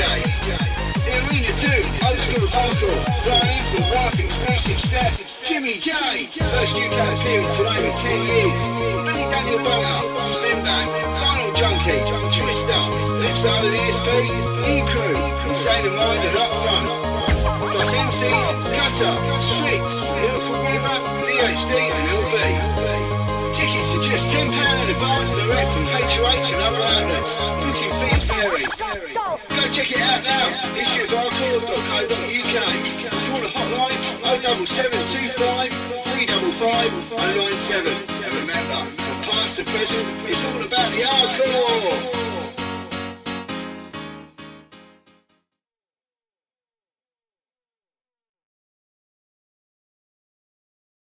The Arena 2, old school hardcore, flying for wife exclusive set, Jimmy J. First UK appearance in over 10 years. Billy Daniel Boner, Spinback, Final Junkie, Twister, Flipside of the ESP, E-Crew, Insane of Mind and Up Front. Plus MCs, Cutter, Strict, Beautiful River, DHD and LB. Tickets are just £10 in advance direct from H2H and other outlets. Booking fees vary. Go check it out now. historyofhardcore.co.uk. Call the hotline 07725 355 097. And remember, from past to present, it's all about